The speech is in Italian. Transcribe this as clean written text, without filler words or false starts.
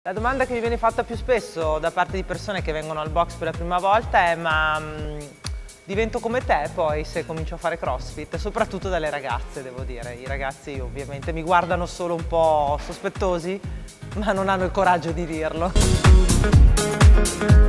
La domanda che mi viene fatta più spesso da parte di persone che vengono al box per la prima volta è: ma divento come te poi se comincio a fare CrossFit? Soprattutto dalle ragazze, devo dire. I ragazzi ovviamente mi guardano solo un po' sospettosi, ma non hanno il coraggio di dirlo.